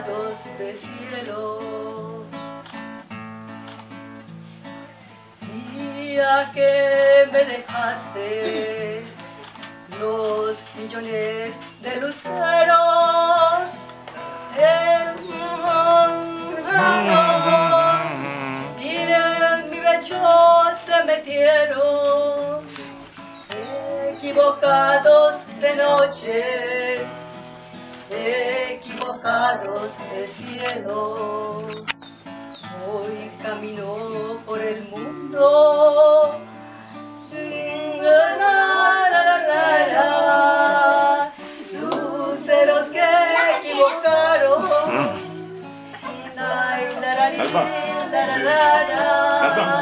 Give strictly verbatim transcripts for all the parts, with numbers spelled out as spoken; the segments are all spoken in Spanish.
equivocados de cielo. Día que me dejaste los millones de luceros en y en mi pecho se metieron, equivocados de noche, equivocados de cielo. Hoy camino por el mundo, luceros que equivocaron. Salva. Salva.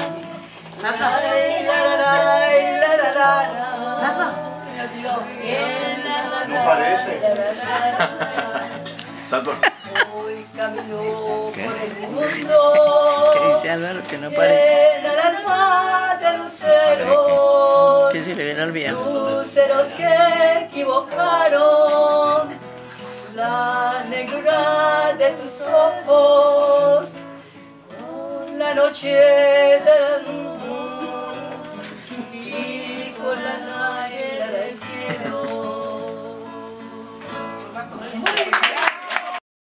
No parece. Salva. Hoy camino ¿Qué? por el mundo. ¿Qué dice Álvaro? Que no parece. En el alma de luceros. Que se le viene olvidando. Luceros que equivocaron la negrura de tus ojos con la noche del